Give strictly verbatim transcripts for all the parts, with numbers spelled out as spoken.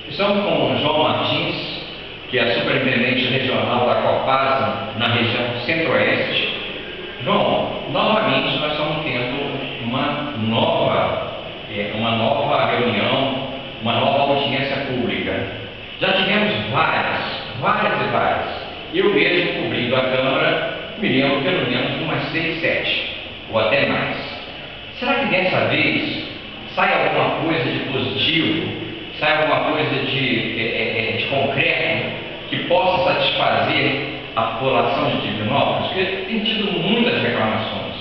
Estamos com o João Martins, que é superintendente regional da Copasa na região centro-oeste. João, novamente nós estamos tendo uma nova, uma nova reunião, uma nova audiência pública. Já tivemos várias, várias e várias. Eu mesmo, cobrindo a Câmara, me lembro pelo menos de umas seis, sete, ou até mais. Será que dessa vez sai alguma coisa de positivo? Sai alguma coisa de, é, de concreto que possa satisfazer a população de Divinópolis? Porque tem tido muitas reclamações.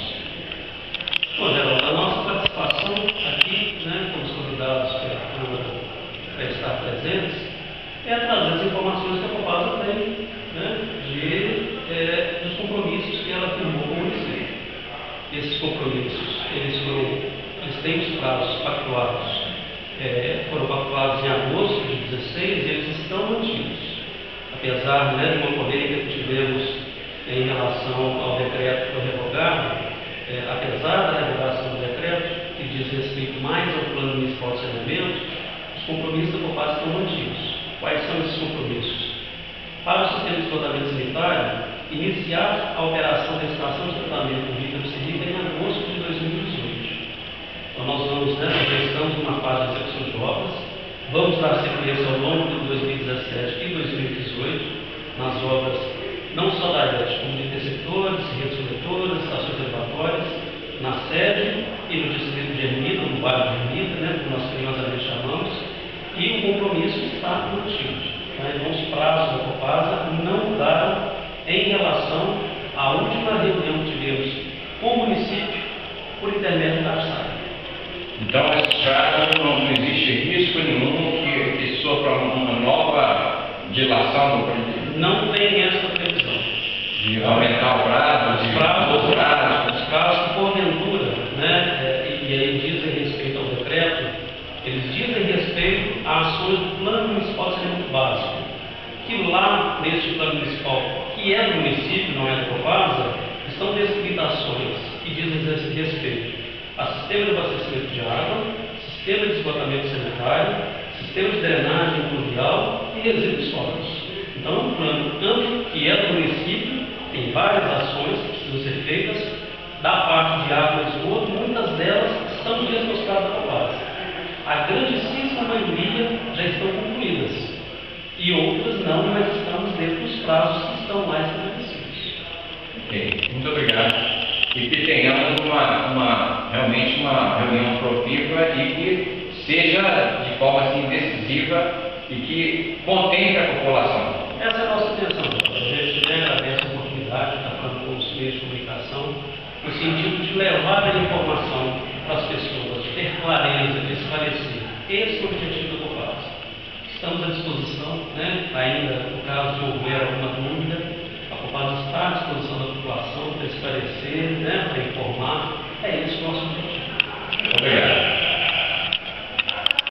Bom, Geraldo, a nossa participação aqui, né, fomos convidados pela Câmara para estar presentes, é trazer as informações que a Copasa tem, né, de, é, dos compromissos que ela firmou com o município. Esses compromissos, eles, foram, eles têm os prazos pactuados. É, foram pactuados em agosto de dezesseis e eles estão mantidos. Apesar, né, de uma polêmica que tivemos em relação ao decreto que foi revogado, é, apesar da revogação do decreto, que diz respeito mais ao Plano Municipal de Saneamento, os compromissos da Copasa estão mantidos. Quais são esses compromissos? Para o sistema de esgotamento sanitário, iniciar a operação da estação de tratamento do Rio Tapicerica em agosto de dois mil e dezoito. Então, nós vamos, né, nós já estamos numa fase de execução de obras, vamos dar sequência ao longo de dois mil e dezessete e dois mil e dezoito, nas obras não só da rede, como de interceptores, redes coletoras, estações elevatórias, na sede e no distrito de Ermida, no bairro de Ermida, né, como nós carinhosamente chamamos, e o compromisso está mantido. Né? Então, os prazos da Copasa não mudaram em relação à última reunião que tivemos com o município por intermédio da ARSAI. Então, nesse caso, não, não existe risco nenhum que, que sofra uma nova dilação do projeto? Não tem essa previsão. De aumentar o prazo? Os de prazos, os prazos. os prazos que, porventura, né, é, e aí dizem respeito ao decreto, eles dizem respeito a ações do Plano Municipal de Saneamento Básico, que lá, neste Plano Municipal, que é do município, não é da Copasa, estão descritas ações que dizem respeito a sistema de abastecimento de água, sistema de esgotamento sanitário, sistema de drenagem pluvial e resíduos sólidos. Então, é um plano amplo que é do município, tem várias ações que precisam ser feitas, da parte de água e esgoto, muitas delas são de responsabilidade da Copasa. A grandíssima maioria já estão concluídas, e outras não, mas estamos dentro dos prazos que estão lá estabelecidos. Ok, muito obrigado. E que tenhamos uma, uma, realmente uma reunião produtiva e que seja de forma assim, decisiva e que contemple a população. Essa é a nossa intenção. A gente, né, agradece a oportunidade de estar falando com os meios de comunicação, no sentido de levar a informação para as pessoas, de ter clareza, de esclarecer. Esse é o objetivo da Copasa. Estamos à disposição, né, ainda no caso de houver alguma dúvida, a Copasa está à disposição da população para esclarecer, né, para informar. É esse o nosso objetivo.